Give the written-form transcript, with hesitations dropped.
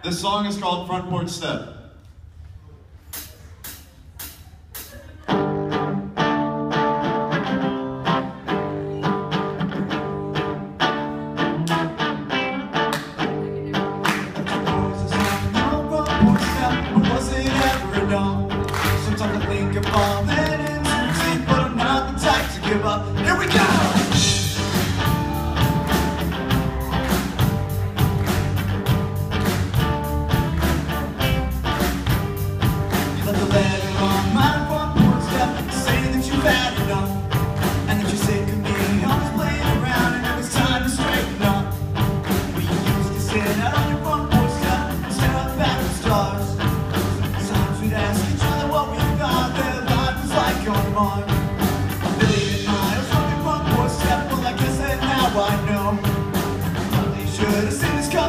This song is called Front Porch Step. Sometimes I think of all that is easy, but I'm not the type to give up. Here we go! You left a letter on my front porch step saying that you've had enough and that you're sick of me always playing around and it was time to straighten up. We used to sit out on your front porch step and stare up at the stars. Sometimes we'd ask each other what we thought their life was like on Mars. A million miles from your front porch step, well I guess that now I know. Probably should have seen this coming.